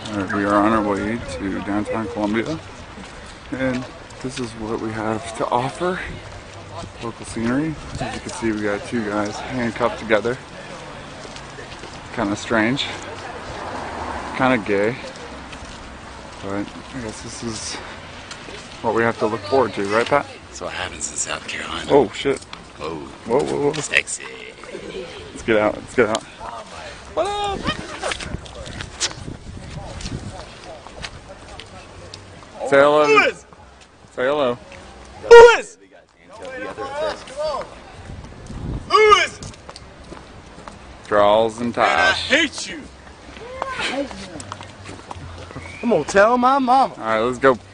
We are on our way to downtown Columbia, and this is what we have to offer. Local scenery. As you can see, we got two guys handcuffed together. Kind of strange. Kind of gay. But I guess this is what we have to look forward to, right, Pat? That's what happens in South Carolina. Oh, shit. Oh. Whoa, whoa, whoa. Sexy. Let's get out. Let's get out. What up? Say hello. Who is? Say hello. Who is? Who is? Draws and Man, I ties. hate you. I'm gonna tell my mama. Alright, let's go.